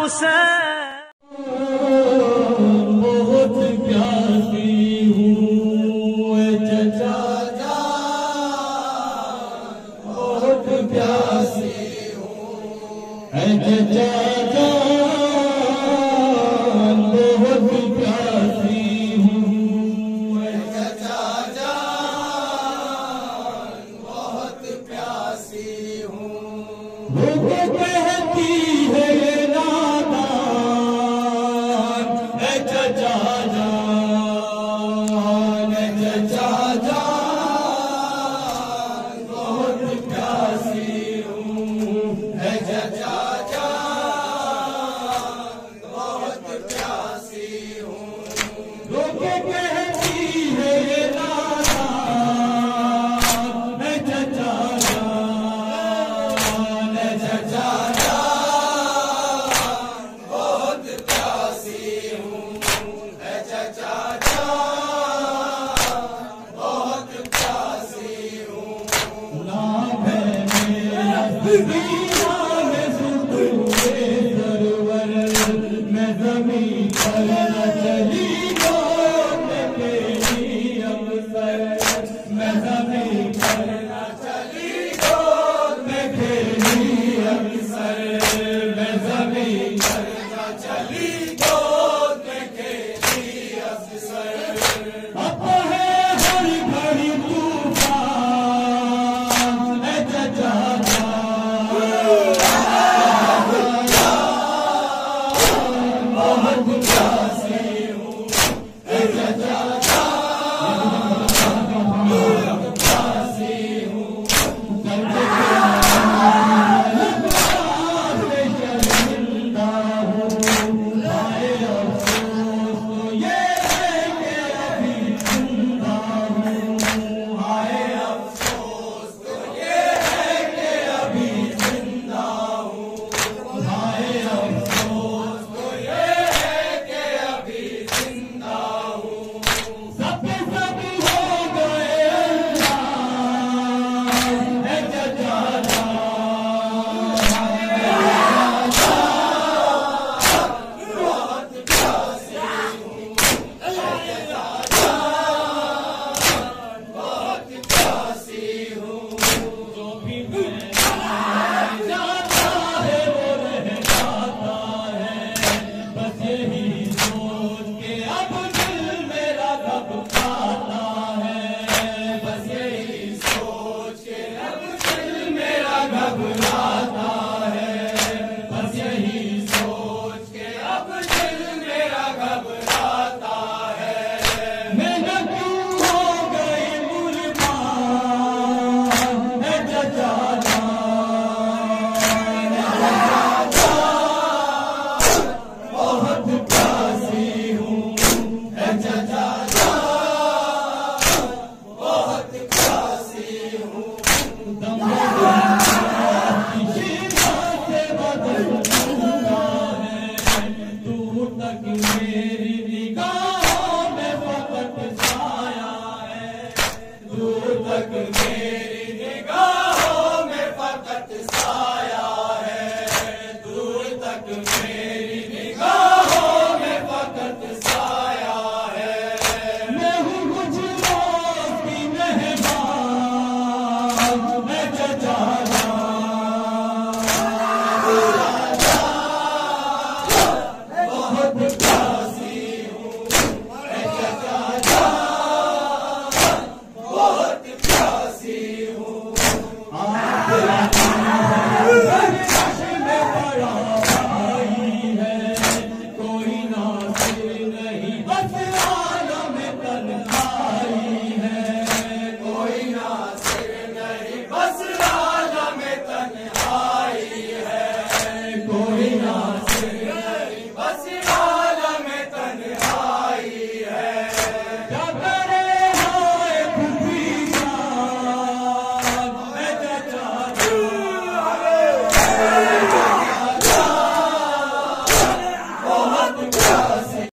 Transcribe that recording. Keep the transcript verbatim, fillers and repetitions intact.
हुसैन। बहुत प्यासी हूँ चचा जान, बहुत प्यासी हूँ चचा जान, बहुत प्यासी हूँ चचा जान, बहुत प्यासी हूँ। वो कहती है ये नादान चचा जान, चचा जान, बहुत प्यासी हूँ चचा जान, बहुत प्यासी हूँ। लोग कहती है ये नादान चचा जान, चचा जान, बहुत प्यासी हूँ चचा जान, बहुत प्यासी हूँ। नाम है मेरा दीना में सुतूए सरवर, मैं ज़मीं पर न चली गो मैं तेरी अवसर, मैं ज़मीं पर न चली गो मैं तेरी अवसर, मैं ज़मीं पर न चली गो